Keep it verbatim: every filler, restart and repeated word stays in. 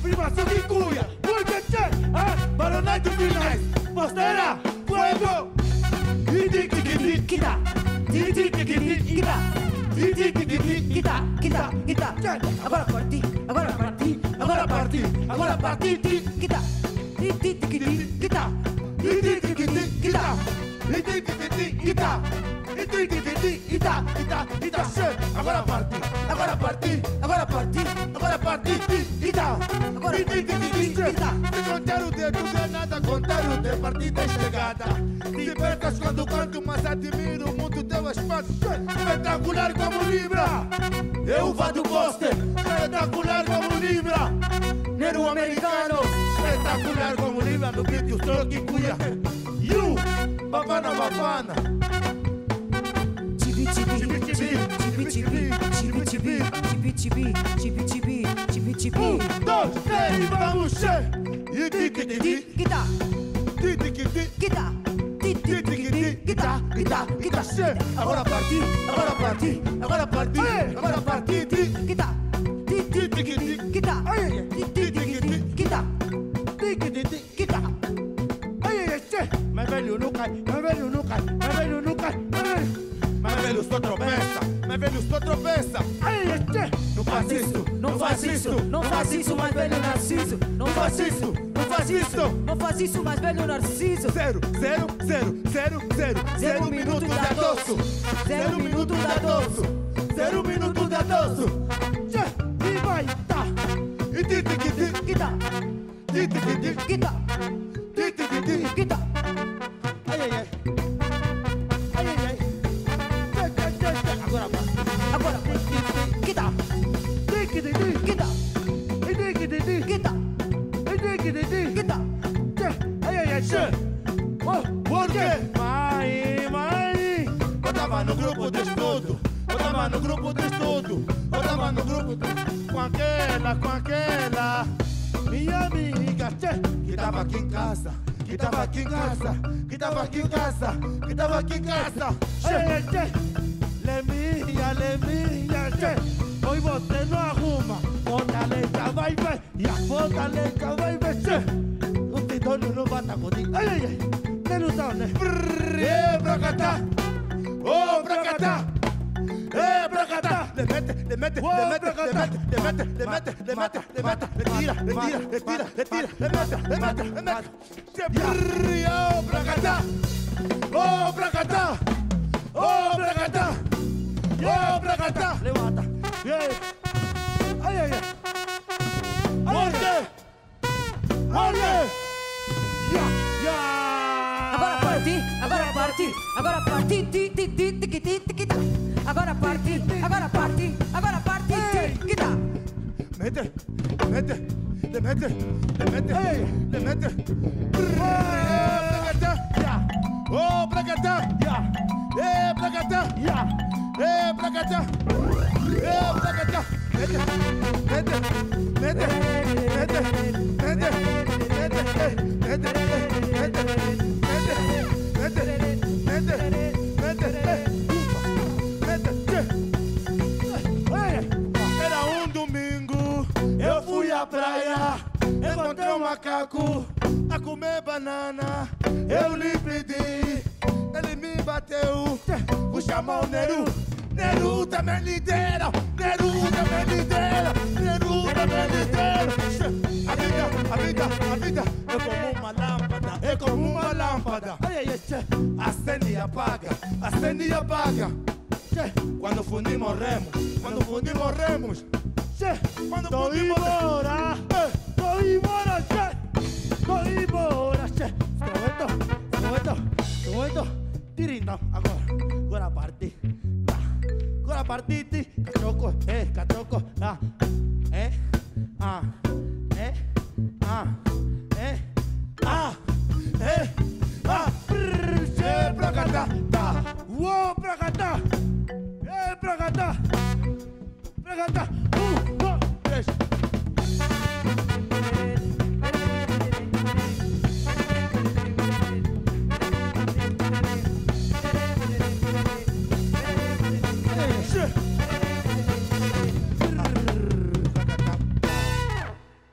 primação que cuia. Porque che, ah, para o night finais. Postera, fuego. Titi, titi, kita. Titi, titi, kita. Titi, titi, kita, kita, kita. Agora parti, agora parti, agora parti, agora parti, kita. Titi, titi, kita. Titi, titi, kita. Titi, titi, kita. Titi, titi, kita, kita, kita. Agora parti, agora parti, agora parti, agora parti, kita. Agora titi, titi, kita. Se contar o dedo de nada, contar o de partida chegada. Te percas quando canto, mas admiro muito teu espaço. Espetacular como Libra. Eu vado poste, espetacular como Libra. Nero americano, espetacular como Libra. No beat o troque cuia. You, babana, babana. Chibi, chibi, chibi, chibi, chibi, chibi, chibi, chibi, chibi, chibi, chibi, chibi. Um, dois, três, vamos che. E tiki, tiki, Kita, tiki, tiki, kita, tiki, tiki, kita, kita, kita, che. Agora parti, agora parti, agora parti, agora parti, tiki, kita, tiki, tiki, kita, tiki, tiki, kita, tiki, tiki, kita. Ai, ai, che. Mas velho não cai, mas velho não cai, mas velho não cai, mas velho. Mas velho só tropeça, mas velho só tropeça. Ai, ai, che. Não faz isso, não faz isso, não faz isso, mais velho Narciso. Não faz isso, não faz isso. não faz isso, mais velho Narciso. Zero, zero, zero, zero, zero, zero minuto da doço. Zero minuto da doço. Zero minuto da doço. Che, e vai, tá. E ti, ti, ti, Kita, ti, ti, ti, kita, ti, ti, ti. kita. Ai, ai, ai. Ai, ai, ai. Che, che, che, che. Agora vai. Agora, kita, Ti, ti, ti, kita, e ti, ti, ti, kita, e ti, ti, ti. kita. Che, ai, ai, ai, che. Oh, porque? Mãe, mãe. Eu tava no grupo de estudo. Eu tava no grupo de estudo. Eu tava no grupo de... Com aquela, com aquela. Minha amiga, che. Que tava aqui em casa. Que tava aqui em casa. Que tava aqui em casa. Que tava aqui em casa. Che, che. Leminha, leminha, che. Hoje você não arruma. Fortaleza vai ver. E a fortaleza vai ver, che. O Tidônio não bata comigo. Ai, ai, ai. Tem noção, né? É pra cá. Oh, pra cá. É pra cá. Le mete, le mete, le mete, le mete, le mete, le mete, le mete, le mete, le tira, le tira, le tira, le tira, le mete, le mete, le mete. Oh, pra cá. Oh, pra cá. Oh, pra cá. Oh, pra cá. Levanta. Ai, ai, ai. Olha! Olha! Ya, ya! Agora parti, agora parti, agora parti, ti, ti, ti, ti, ti, ti, kita. Agora parti, agora parti, agora parti, ti, kita. Mete, mete, le mete, le mete, le mete. Oh, pra cá, ya! Eh, pra cá, ya! Eh, pra cá, eh, pra cá. Mete, mete, mete, mete, mete, mete, mete, mete. Era um domingo, eu fui à praia, encontrei um macaco a comer banana. Eu lhe pedi, ele me bateu, vou chamar o Neru. Neru também lidera, Neru também lidera, Neru também lidera. A vida, a vida, a vida é como uma lâmpada, é como uma lâmpada. Acende e apaga, acende e apaga. Quando fundimos remos, quando fundimos remos. Quando tô fundimos embora, tô embora, tô embora. Escoveto, escoveto, escoveto. Tirita, agora, agora parte. Agora partite, cachoco, eh, cachoco, ah, eh, ah, eh, ah, eh, ah, eh, ah, é pra cá, tá, uou, pra cá, tá, é pra cá, tá, pra cá, tá,